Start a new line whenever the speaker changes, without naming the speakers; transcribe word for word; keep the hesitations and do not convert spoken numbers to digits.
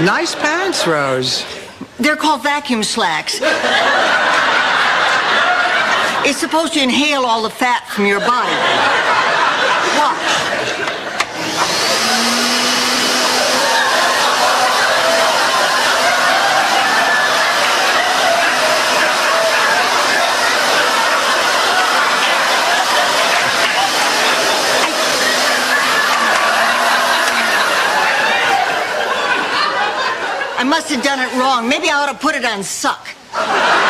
Nice pants, Rose.
They're called vacuum slacks. It's supposed to inhale all the fat from your body. Watch. I must have done it wrong. Maybe I ought to put it on suck.